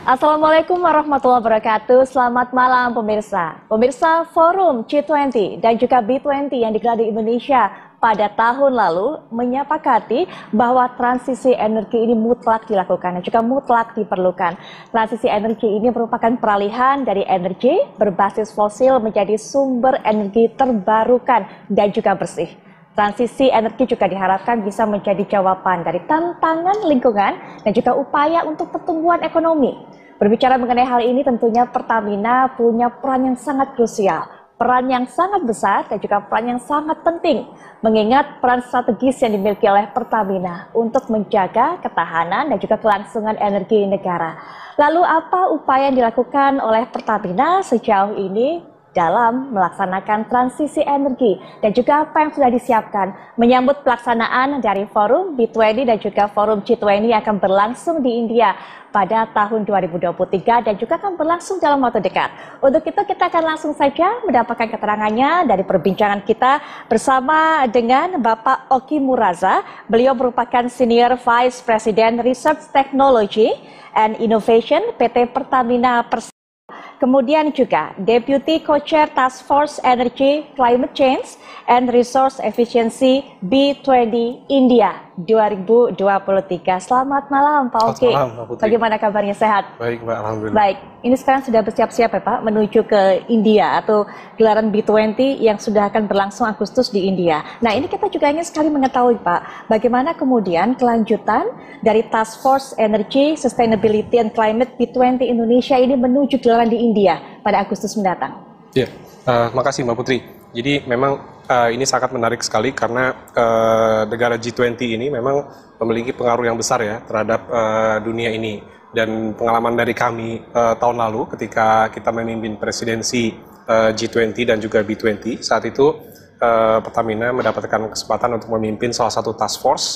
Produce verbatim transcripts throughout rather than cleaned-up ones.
Assalamualaikum warahmatullahi wabarakatuh. Selamat malam pemirsa. Pemirsa Forum G dua puluh dan juga B dua puluh yang digelar di Indonesia pada tahun lalu menyepakati bahwa transisi energi ini mutlak dilakukan dan juga mutlak diperlukan. Transisi energi ini merupakan peralihan dari energi berbasis fosil menjadi sumber energi terbarukan dan juga bersih. Transisi energi juga diharapkan bisa menjadi jawaban dari tantangan lingkungan dan juga upaya untuk pertumbuhan ekonomi. Berbicara mengenai hal ini tentunya Pertamina punya peran yang sangat krusial, peran yang sangat besar dan juga peran yang sangat penting. Mengingat peran strategis yang dimiliki oleh Pertamina untuk menjaga ketahanan dan juga kelangsungan energi negara. Lalu apa upaya yang dilakukan oleh Pertamina sejauh ini dalam melaksanakan transisi energi dan juga apa yang sudah disiapkan menyambut pelaksanaan dari Forum B dua puluh dan juga Forum G dua puluh yang akan berlangsung di India pada tahun dua ribu dua puluh tiga dan juga akan berlangsung dalam waktu dekat. Untuk itu kita akan langsung saja mendapatkan keterangannya dari perbincangan kita bersama dengan Bapak Oki Muraza. Beliau merupakan Senior Vice President Research Technology and Innovation P T Pertamina Persero. Kemudian juga Deputy Co-Chair Task Force Energy, Climate Change, and Resource Efficiency B dua puluh India dua ribu dua puluh tiga. Selamat malam Pak Oki. Selamat malam, Mbak Putri. Bagaimana kabarnya, sehat? Baik Mbak, Alhamdulillah. Baik, ini sekarang sudah bersiap-siap ya Pak menuju ke India atau gelaran B dua puluh yang sudah akan berlangsung Agustus di India. Nah ini kita juga ingin sekali mengetahui Pak, bagaimana kemudian kelanjutan dari Task Force Energy, Sustainability and Climate B dua puluh Indonesia ini menuju gelaran di India pada Agustus mendatang. Ya, uh, makasih Mbak Putri. Jadi memang uh, ini sangat menarik sekali karena uh, negara G dua puluh ini memang memiliki pengaruh yang besar ya terhadap uh, dunia ini. Dan pengalaman dari kami uh, tahun lalu ketika kita memimpin presidensi uh, G dua puluh dan juga B dua puluh, saat itu uh, Pertamina mendapatkan kesempatan untuk memimpin salah satu task force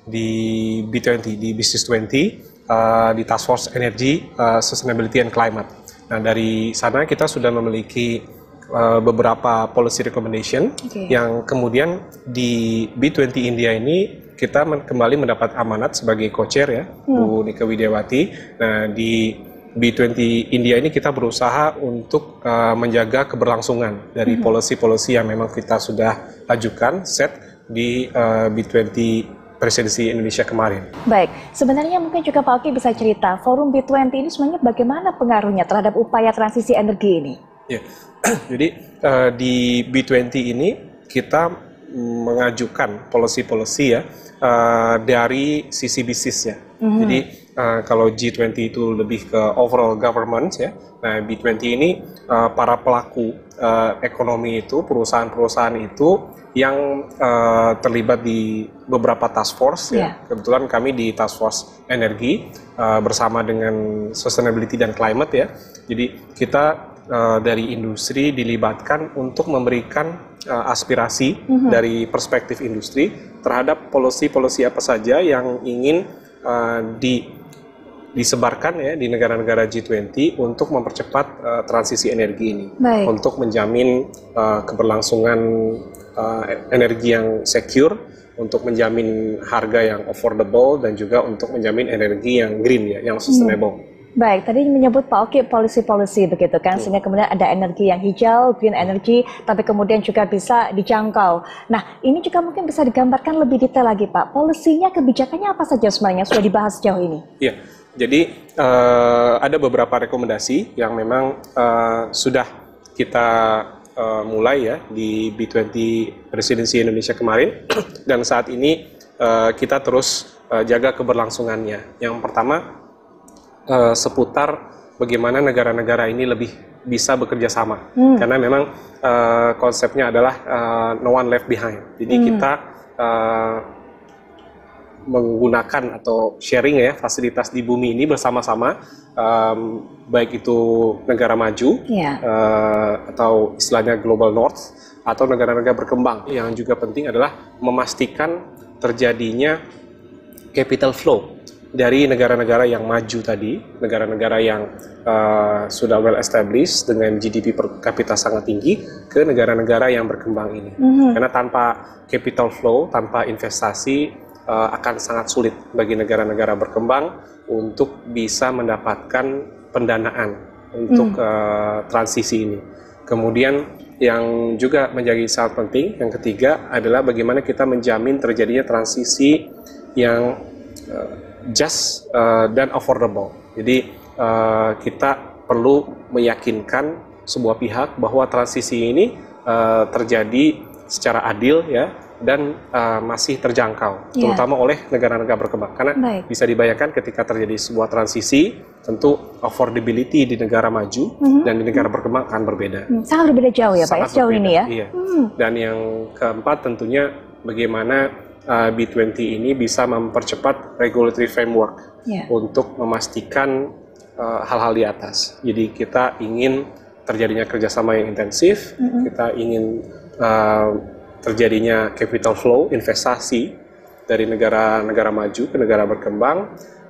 di B dua puluh, di Business dua puluh, uh, di Task Force Energy, uh, Sustainability and Climate. Nah dari sana kita sudah memiliki uh, beberapa policy recommendation okay. yang kemudian di B dua puluh India ini kita men kembali mendapat amanat sebagai co-chair ya, hmm. Bu Nika Widiawati. Nah di B dua puluh India ini kita berusaha untuk uh, menjaga keberlangsungan dari policy-policy hmm. yang memang kita sudah ajukan set di uh, B dua puluh presidensi Indonesia kemarin. Baik, sebenarnya mungkin juga Pak Oki bisa cerita, Forum B dua puluh ini sebenarnya bagaimana pengaruhnya terhadap upaya transisi energi ini? Ya, jadi uh, di B dua puluh ini kita mengajukan policy-policy ya uh, dari sisi bisnisnya. Mm-hmm. Jadi uh, kalau G dua puluh itu lebih ke overall government ya, nah B dua puluh ini uh, para pelaku uh, ekonomi itu, perusahaan-perusahaan itu yang uh, terlibat di beberapa task force yeah. ya. Kebetulan kami di Task Force Energi uh, bersama dengan Sustainability dan Climate ya. Jadi kita uh, dari industri dilibatkan untuk memberikan uh, aspirasi mm-hmm. dari perspektif industri terhadap policy-policy apa saja yang ingin uh, di disebarkan ya di negara-negara G dua puluh untuk mempercepat uh, transisi energi ini. Baik. Untuk menjamin uh, keberlangsungan uh, energi yang secure, untuk menjamin harga yang affordable dan juga untuk menjamin energi yang green ya, yang sustainable. Hmm. Baik, tadi menyebut Pak Oki policy-policy begitu kan, hmm. sehingga kemudian ada energi yang hijau, green energy, tapi kemudian juga bisa dijangkau. Nah, ini juga mungkin bisa digambarkan lebih detail lagi Pak, polisinya, kebijakannya apa saja sebenarnya sudah dibahas sejauh ini? Iya, jadi uh, ada beberapa rekomendasi yang memang uh, sudah kita uh, mulai ya di B dua puluh presidensi Indonesia kemarin, dan saat ini uh, kita terus uh, jaga keberlangsungannya. Yang pertama, Uh, seputar bagaimana negara-negara ini lebih bisa bekerja sama, hmm. karena memang uh, konsepnya adalah uh, no one left behind. Jadi hmm. kita uh, menggunakan atau sharing ya fasilitas di bumi ini bersama-sama, um, baik itu negara maju yeah. uh, atau istilahnya global north atau negara-negara berkembang. Yang juga penting adalah memastikan terjadinya capital flow dari negara-negara yang maju tadi, negara-negara yang uh, sudah well established dengan G D P per kapita sangat tinggi ke negara-negara yang berkembang ini. Mm-hmm. Karena tanpa capital flow, tanpa investasi uh, akan sangat sulit bagi negara-negara berkembang untuk bisa mendapatkan pendanaan untuk hmm. uh, transisi ini. Kemudian yang juga menjadi sangat penting, yang ketiga adalah bagaimana kita menjamin terjadinya transisi yang uh, just uh, dan affordable. Jadi uh, kita perlu meyakinkan sebuah pihak bahwa transisi ini uh, terjadi secara adil ya dan uh, masih terjangkau, yeah. terutama oleh negara-negara berkembang. Karena Baik. bisa dibayangkan ketika terjadi sebuah transisi, tentu affordability di negara maju mm-hmm. dan di negara berkembang akan berbeda. Hmm. Sangat berbeda jauh ya Pak, ya, sejauh ini ya? Iya. Hmm. Dan yang keempat tentunya bagaimana uh, B dua puluh ini bisa mempercepat regulatory framework yeah. untuk memastikan uh, hal-hal di atas. Jadi kita ingin terjadinya kerjasama yang intensif, mm-hmm. kita ingin uh, terjadinya capital flow, investasi dari negara-negara maju ke negara berkembang,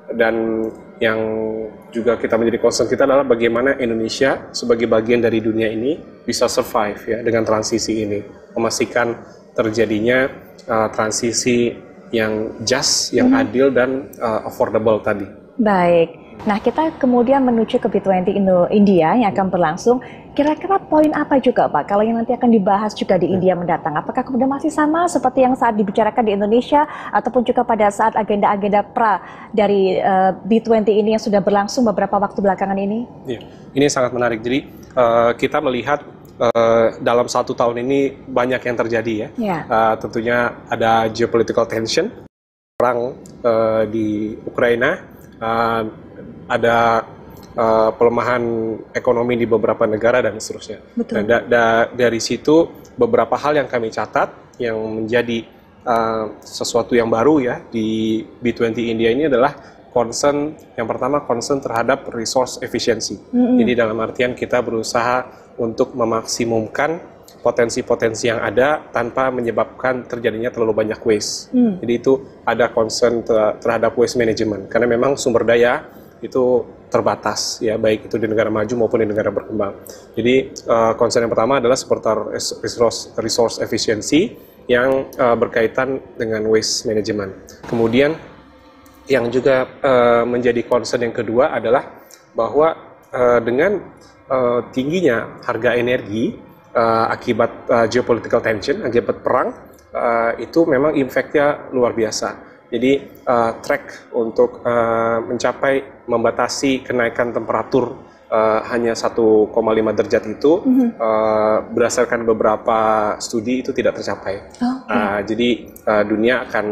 dan yang juga kita menjadi concern kita adalah bagaimana Indonesia sebagai bagian dari dunia ini bisa survive ya dengan transisi ini, memastikan terjadinya uh, transisi yang just, yang hmm. adil dan uh, affordable tadi. Baik. Nah, kita kemudian menuju ke B dua puluh Indo India yang akan berlangsung. Kira-kira poin apa juga Pak, kalau yang nanti akan dibahas juga di India mendatang? Apakah kemudian masih sama seperti yang saat dibicarakan di Indonesia, ataupun juga pada saat agenda-agenda pra dari uh, B dua puluh ini yang sudah berlangsung beberapa waktu belakangan ini? Ya, ini sangat menarik. Jadi uh, kita melihat uh, dalam satu tahun ini banyak yang terjadi ya. ya. Uh, tentunya ada geopolitical tension, perang uh, di Ukraina, uh, ada Uh, pelemahan ekonomi di beberapa negara dan seterusnya. Betul. Nah, da da dari situ beberapa hal yang kami catat yang menjadi uh, sesuatu yang baru ya di B dua puluh India ini adalah concern, yang pertama concern terhadap resource efficiency. Mm-hmm. Jadi dalam artian kita berusaha untuk memaksimumkan potensi-potensi yang ada tanpa menyebabkan terjadinya terlalu banyak waste. Mm. Jadi itu ada concern ter terhadap waste management karena memang sumber daya itu terbatas ya, baik itu di negara maju maupun di negara berkembang. Jadi uh, concern yang pertama adalah seputar resource, resource efficiency yang uh, berkaitan dengan waste management. Kemudian yang juga uh, menjadi concern yang kedua adalah bahwa uh, dengan uh, tingginya harga energi uh, akibat uh, geopolitical tension, akibat perang, uh, itu memang impact-nya luar biasa. Jadi uh, track untuk uh, mencapai membatasi kenaikan temperatur uh, hanya satu koma lima derajat itu mm-hmm. uh, berdasarkan beberapa studi itu tidak tercapai. Oh, okay. uh, jadi uh, dunia akan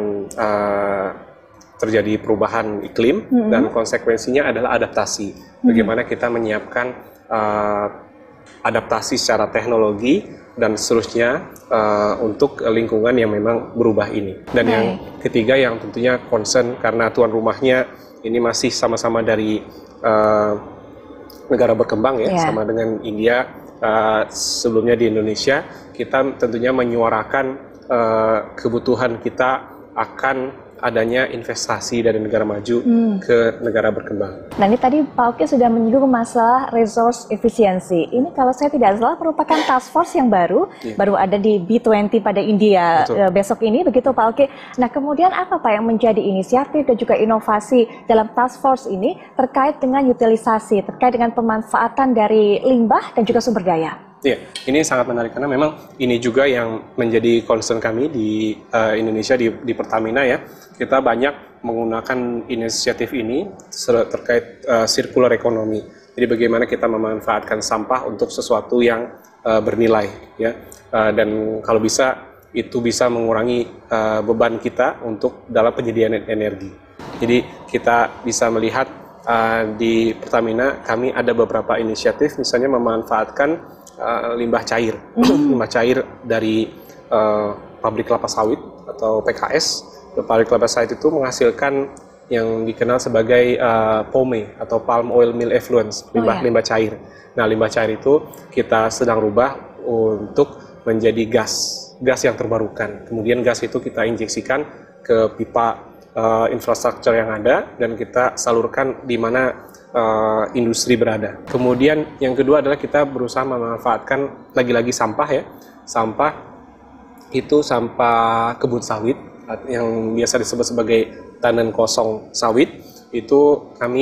uh, terjadi perubahan iklim mm-hmm. dan konsekuensinya adalah adaptasi. Mm-hmm. Bagaimana kita menyiapkan uh, adaptasi secara teknologi dan seterusnya uh, untuk lingkungan yang memang berubah ini. Dan okay. yang ketiga yang tentunya concern karena tuan rumahnya ini masih sama-sama dari uh, negara berkembang ya, yeah. sama dengan India, uh, sebelumnya di Indonesia, kita tentunya menyuarakan uh, kebutuhan kita akan adanya investasi dari negara maju hmm. ke negara berkembang. Nah, ini tadi Pak Oki sudah menyinggung masalah resource efficiency. Ini kalau saya tidak salah merupakan task force yang baru, yeah. baru ada di B dua puluh pada India Betul. besok ini, begitu Pak Oki. Nah, kemudian apa Pak yang menjadi inisiatif dan juga inovasi dalam task force ini terkait dengan utilisasi, terkait dengan pemanfaatan dari limbah dan juga sumber daya? Iya, ini sangat menarik karena memang ini juga yang menjadi concern kami di uh, Indonesia di, di Pertamina ya. Kita banyak menggunakan inisiatif ini terkait uh, circular economy. Jadi bagaimana kita memanfaatkan sampah untuk sesuatu yang uh, bernilai ya. Uh, dan kalau bisa itu bisa mengurangi uh, beban kita untuk dalam penyediaan energi. Jadi kita bisa melihat uh, di Pertamina kami ada beberapa inisiatif misalnya memanfaatkan Uh, limbah cair, mm. limbah cair dari uh, pabrik kelapa sawit atau P K S. Pabrik kelapa sawit itu menghasilkan yang dikenal sebagai uh, P O M E atau palm oil mill effluents, limbah oh, yeah. limbah cair. Nah, limbah cair itu kita sedang rubah untuk menjadi gas, gas yang terbarukan. Kemudian gas itu kita injeksikan ke pipa uh, infrastruktur yang ada dan kita salurkan di mana Uh, industri berada. Kemudian yang kedua adalah kita berusaha memanfaatkan lagi-lagi sampah ya. Sampah itu sampah kebun sawit yang biasa disebut sebagai tanan kosong sawit. Itu kami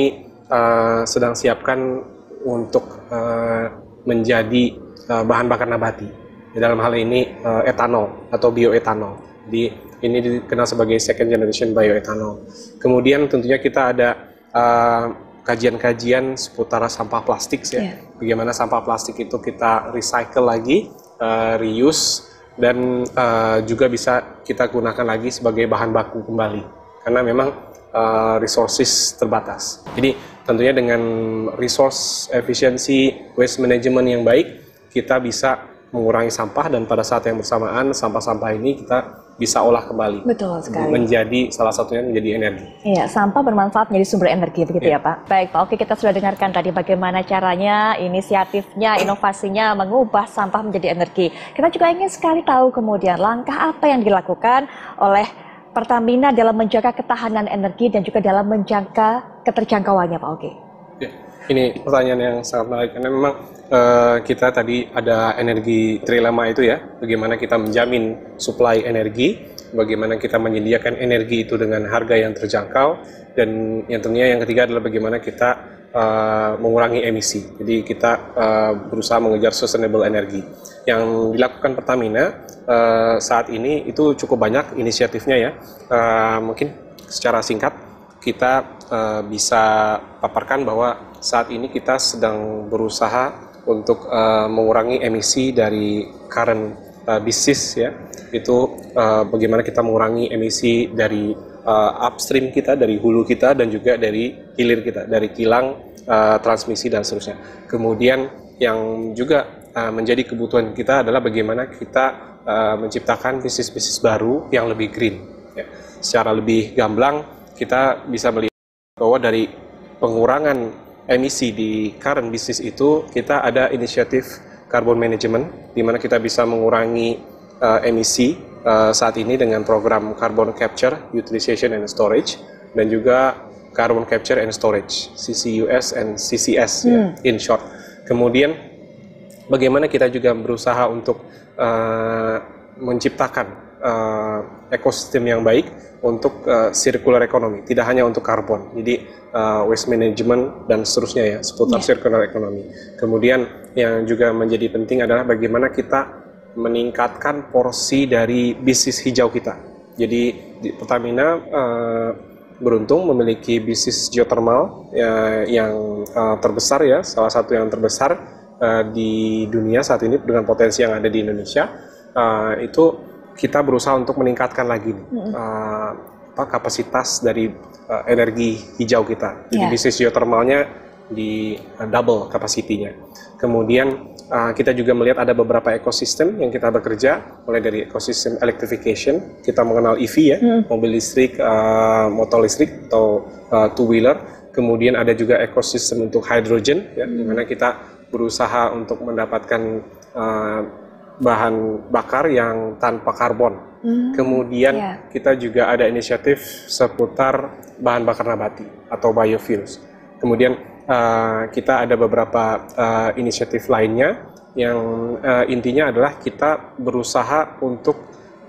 uh, sedang siapkan untuk uh, menjadi uh, bahan bakar nabati. Dalam hal ini uh, etanol atau bioetanol. Jadi ini dikenal sebagai second generation bioethanol. Kemudian tentunya kita ada kajian-kajian uh, seputar sampah plastik ya. Yeah. Bagaimana sampah plastik itu kita recycle lagi, uh, reuse, dan uh, juga bisa kita gunakan lagi sebagai bahan baku kembali. Karena memang uh, resources terbatas. Jadi tentunya dengan resource efficiency, waste management yang baik, kita bisa mengurangi sampah, dan pada saat yang bersamaan sampah-sampah ini kita bisa olah kembali. Betul sekali. Menjadi salah satunya menjadi energi. Iya, sampah bermanfaat menjadi sumber energi, begitu ya, ya Pak? Baik Pak, oke, kita sudah dengarkan tadi bagaimana caranya, inisiatifnya, inovasinya mengubah sampah menjadi energi. Kita juga ingin sekali tahu kemudian langkah apa yang dilakukan oleh Pertamina dalam menjaga ketahanan energi dan juga dalam menjaga keterjangkauannya, Pak Oke. Ya, ini pertanyaan yang sangat menarik karena memang uh, kita tadi ada energi trilema itu ya, bagaimana kita menjamin suplai energi, bagaimana kita menyediakan energi itu dengan harga yang terjangkau, dan yang tentunya yang ketiga adalah bagaimana kita uh, mengurangi emisi. Jadi kita uh, berusaha mengejar sustainable energy. Yang dilakukan Pertamina uh, saat ini itu cukup banyak inisiatifnya ya. Uh, mungkin secara singkat kita uh, bisa paparkan bahwa saat ini kita sedang berusaha untuk uh, mengurangi emisi dari current uh, bisnis ya. Itu uh, bagaimana kita mengurangi emisi dari uh, upstream kita, dari hulu kita, dan juga dari hilir kita, dari kilang, uh, transmisi, dan seterusnya. Kemudian yang juga uh, menjadi kebutuhan kita adalah bagaimana kita uh, menciptakan bisnis-bisnis baru yang lebih green. Ya. Secara lebih gamblang, kita bisa melihat bahwa dari pengurangan emisi di current bisnis itu, kita ada inisiatif carbon management, di mana kita bisa mengurangi uh, emisi uh, saat ini dengan program carbon capture, utilization and storage, dan juga carbon capture and storage, C C U S and C C S hmm. ya, in short. Kemudian bagaimana kita juga berusaha untuk uh, menciptakan uh, ekosistem yang baik untuk uh, circular economy, tidak hanya untuk karbon. Jadi uh, waste management dan seterusnya ya, seputar yeah. circular economy. Kemudian yang juga menjadi penting adalah bagaimana kita meningkatkan porsi dari bisnis hijau kita. Jadi di Pertamina uh, beruntung memiliki bisnis geothermal ya, yang uh, terbesar ya, salah satu yang terbesar uh, di dunia saat ini dengan potensi yang ada di Indonesia. Uh, itu kita berusaha untuk meningkatkan lagi nih, mm-hmm. uh, apa, kapasitas dari uh, energi hijau kita. Jadi yeah. bisnis geothermalnya di uh, double kapasitinya. Kemudian uh, kita juga melihat ada beberapa ekosistem yang kita bekerja, mulai dari ekosistem electrification, kita mengenal E V ya, mm. mobil listrik, uh, motor listrik atau uh, two wheeler. Kemudian ada juga ekosistem untuk hydrogen, ya, mm. di mana kita berusaha untuk mendapatkan uh, bahan bakar yang tanpa karbon. Hmm, Kemudian yeah. kita juga ada inisiatif seputar bahan bakar nabati atau biofuels. Kemudian uh, kita ada beberapa uh, inisiatif lainnya yang uh, intinya adalah kita berusaha untuk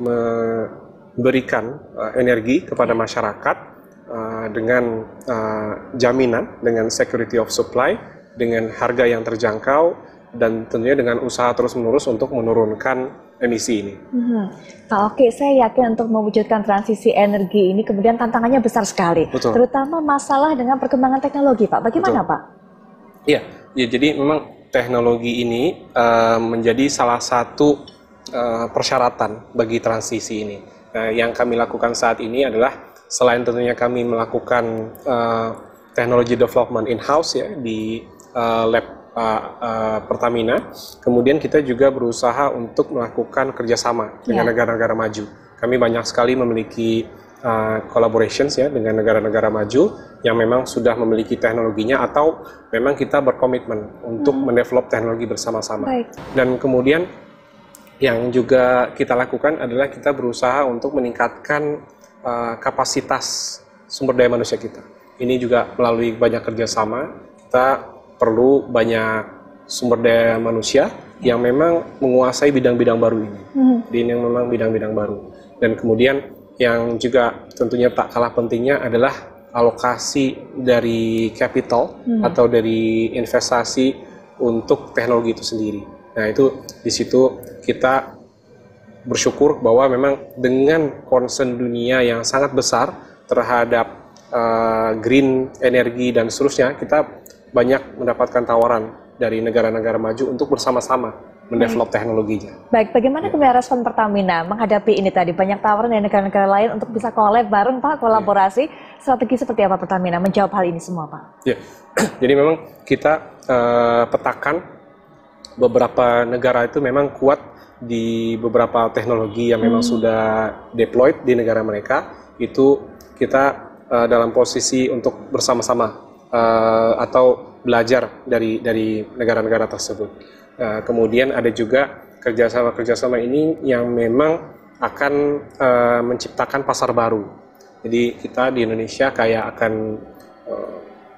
memberikan uh, energi kepada masyarakat uh, dengan uh, jaminan, dengan security of supply, dengan harga yang terjangkau, dan tentunya dengan usaha terus-menerus untuk menurunkan emisi ini. Hmm. Pak Oke, saya yakin untuk mewujudkan transisi energi ini kemudian tantangannya besar sekali. Betul. Terutama masalah dengan perkembangan teknologi, Pak. Bagaimana, Betul. Pak? Iya, ya, jadi memang teknologi ini uh, menjadi salah satu uh, persyaratan bagi transisi ini. Nah, yang kami lakukan saat ini adalah selain tentunya kami melakukan uh, teknologi development in-house ya di uh, lab Uh, uh, Pertamina, kemudian kita juga berusaha untuk melakukan kerjasama dengan yeah. negara-negara maju. Kami banyak sekali memiliki uh, collaborations ya dengan negara-negara maju yang memang sudah memiliki teknologinya atau memang kita berkomitmen untuk hmm. mendevelop teknologi bersama-sama. Baik. Dan kemudian yang juga kita lakukan adalah kita berusaha untuk meningkatkan uh, kapasitas sumber daya manusia kita. Ini juga melalui banyak kerjasama kita perlu banyak sumber daya manusia yang memang menguasai bidang-bidang baru ini. Hmm. Ini yang memang bidang-bidang baru. Dan kemudian yang juga tentunya tak kalah pentingnya adalah alokasi dari capital hmm. atau dari investasi untuk teknologi itu sendiri. Nah itu di situ kita bersyukur bahwa memang dengan concern dunia yang sangat besar terhadap uh, green energi dan seterusnya, kita banyak mendapatkan tawaran dari negara-negara maju untuk bersama-sama mendevelop hmm. teknologinya. Baik, bagaimana ya. kemudian respon Pertamina menghadapi ini tadi? Banyak tawaran dari negara-negara lain untuk bisa collab bareng Pak, kolaborasi. Ya. Strategi seperti apa Pertamina menjawab hal ini semua Pak? Ya, jadi memang kita uh, petakan beberapa negara itu memang kuat di beberapa teknologi yang memang hmm. sudah deployed di negara mereka. Itu kita uh, dalam posisi untuk bersama-sama uh, atau belajar dari dari negara-negara tersebut. Uh, kemudian ada juga kerjasama-kerjasama ini yang memang akan uh, menciptakan pasar baru. Jadi kita di Indonesia kayak akan uh,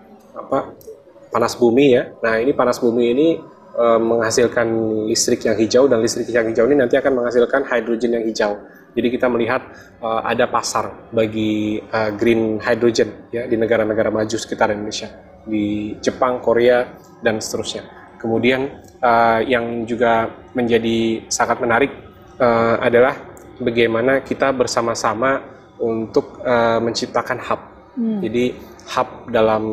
apa panas bumi ya. Nah ini panas bumi ini uh, menghasilkan listrik yang hijau, dan listrik yang hijau ini nanti akan menghasilkan hidrogen yang hijau. Jadi kita melihat uh, ada pasar bagi uh, green hydrogen ya di negara-negara maju sekitar Indonesia, di Jepang, Korea dan seterusnya. Kemudian uh, yang juga menjadi sangat menarik uh, adalah bagaimana kita bersama-sama untuk uh, menciptakan hub. Hmm. Jadi hub dalam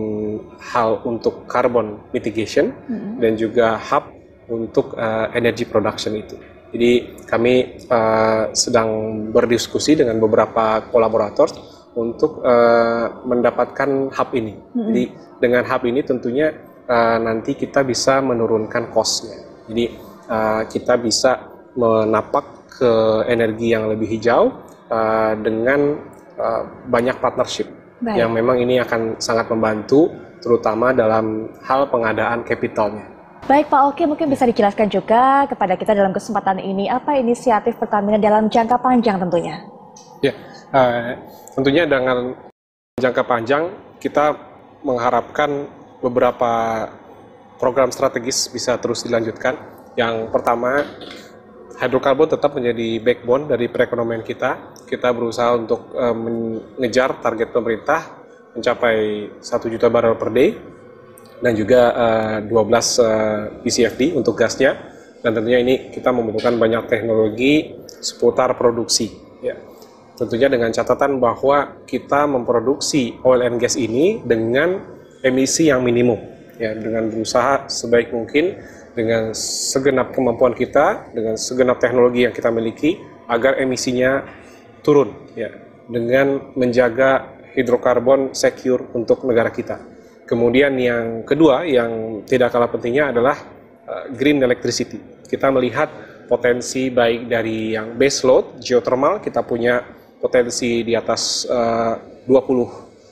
hal untuk carbon mitigation hmm. dan juga hub untuk uh, energy production itu. Jadi kami uh, sedang berdiskusi dengan beberapa kolaborator untuk uh, mendapatkan hub ini. Hmm. Jadi dengan hub ini tentunya uh, nanti kita bisa menurunkan cost-nya. Jadi uh, kita bisa menapak ke energi yang lebih hijau uh, dengan uh, banyak partnership. Baik. Yang memang ini akan sangat membantu terutama dalam hal pengadaan capitalnya. Baik Pak Oke, mungkin bisa dijelaskan juga kepada kita dalam kesempatan ini apa inisiatif Pertamina dalam jangka panjang tentunya? Ya, uh, tentunya dengan jangka panjang kita mengharapkan beberapa program strategis bisa terus dilanjutkan. Yang pertama, hidrokarbon tetap menjadi backbone dari perekonomian kita. Kita berusaha untuk uh, mengejar target pemerintah mencapai satu juta barrel per day dan juga uh, dua belas uh, P C F D untuk gasnya. Dan tentunya ini kita membutuhkan banyak teknologi seputar produksi. Ya. Tentunya dengan catatan bahwa kita memproduksi oil and gas ini dengan emisi yang minimum. Ya, dengan berusaha sebaik mungkin dengan segenap kemampuan kita, dengan segenap teknologi yang kita miliki agar emisinya turun ya, dengan menjaga hidrokarbon secure untuk negara kita. Kemudian yang kedua yang tidak kalah pentingnya adalah uh, green electricity. Kita melihat potensi baik dari yang base load, geothermal, kita punya potensi di atas uh, dua puluh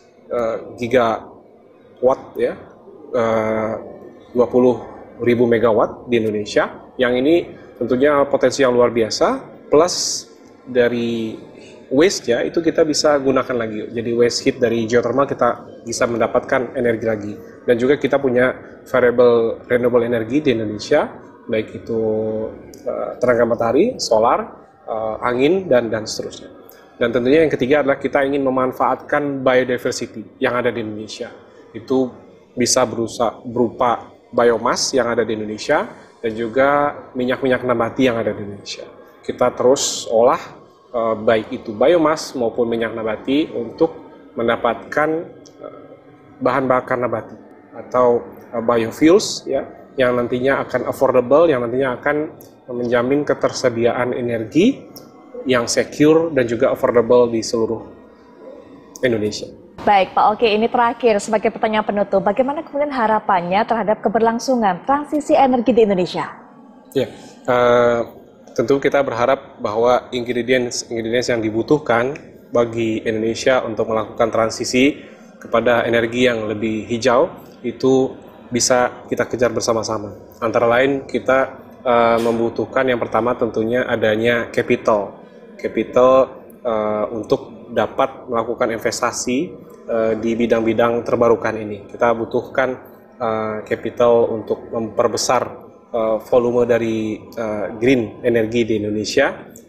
uh, gigawatt ya, uh, dua puluh ribu megawatt di Indonesia. Yang ini tentunya potensi yang luar biasa, plus dari waste ya itu kita bisa gunakan lagi. Jadi waste heat dari geothermal kita bisa mendapatkan energi lagi. Dan juga kita punya variable renewable energy di Indonesia, baik itu uh, tenaga matahari, solar, uh, angin dan dan seterusnya. Dan tentunya yang ketiga adalah kita ingin memanfaatkan biodiversity yang ada di Indonesia. Itu bisa berusaha berupa biomas yang ada di Indonesia dan juga minyak-minyak nabati yang ada di Indonesia. Kita terus olah uh, baik itu biomas maupun minyak nabati untuk mendapatkan uh, bahan bakar nabati atau uh, biofuels ya yang nantinya akan affordable, yang nantinya akan menjamin ketersediaan energi yang secure dan juga affordable di seluruh Indonesia. Baik Pak Oke, ini terakhir sebagai pertanyaan penutup, bagaimana kemudian harapannya terhadap keberlangsungan transisi energi di Indonesia? Ya, uh, tentu kita berharap bahwa ingredients ingredients yang dibutuhkan bagi Indonesia untuk melakukan transisi kepada energi yang lebih hijau itu bisa kita kejar bersama-sama. Antara lain kita uh, membutuhkan yang pertama tentunya adanya capital, capital uh, untuk dapat melakukan investasi uh, di bidang-bidang terbarukan ini. Kita butuhkan uh, capital untuk memperbesar uh, volume dari uh, green energi di Indonesia.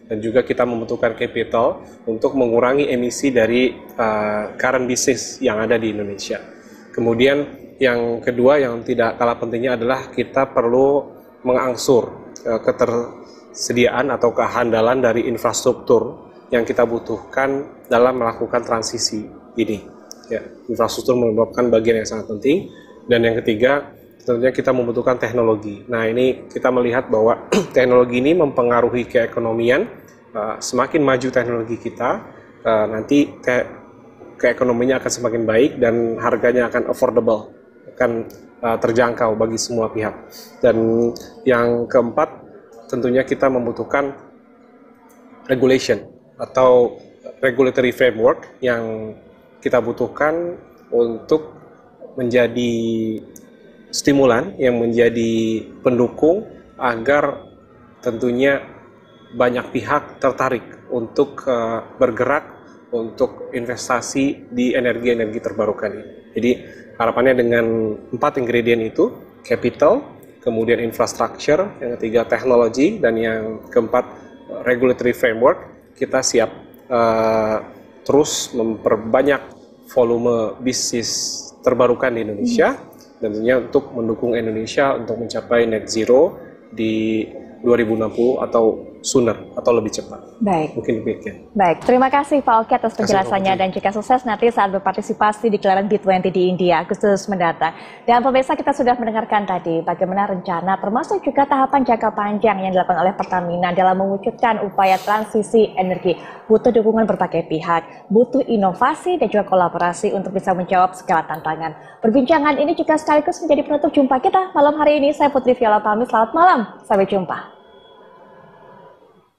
dan juga kita membutuhkan capital untuk mengurangi emisi dari uh, current business yang ada di Indonesia. Kemudian yang kedua yang tidak kalah pentingnya adalah kita perlu mengangsur uh, ketersediaan atau kehandalan dari infrastruktur yang kita butuhkan dalam melakukan transisi ini. Ya, infrastruktur merupakan bagian yang sangat penting. Dan yang ketiga, tentunya kita membutuhkan teknologi. Nah, ini kita melihat bahwa teknologi ini mempengaruhi keekonomian. Uh, semakin maju teknologi kita, uh, nanti ke keekonominya akan semakin baik dan harganya akan affordable, akan uh, terjangkau bagi semua pihak. Dan yang keempat, tentunya kita membutuhkan regulation atau regulatory framework yang kita butuhkan untuk menjadi stimulan, yang menjadi pendukung agar tentunya banyak pihak tertarik untuk uh, bergerak untuk investasi di energi-energi terbarukan ini. Jadi harapannya dengan empat ingredient itu, capital, kemudian infrastructure, yang ketiga teknologi, dan yang keempat regulatory framework, kita siap uh, terus memperbanyak volume bisnis terbarukan di Indonesia. Hmm. Tentunya untuk mendukung Indonesia untuk mencapai net zero di dua ribu enam puluh atau sooner atau lebih cepat. Baik. Mungkin demikian. Baik, terima kasih Pak Oki atas penjelasannya dan jika sukses nanti saat berpartisipasi di gelaran B dua puluh di India Agustus mendatang. Dan pemirsa, kita sudah mendengarkan tadi bagaimana rencana termasuk juga tahapan jangka panjang yang dilakukan oleh Pertamina dalam mewujudkan upaya transisi energi. Butuh dukungan berbagai pihak, butuh inovasi dan juga kolaborasi untuk bisa menjawab segala tantangan. Perbincangan ini juga sekaligus menjadi penutup jumpa kita malam hari ini. Saya Putri Viola pamit, selamat malam, sampai jumpa.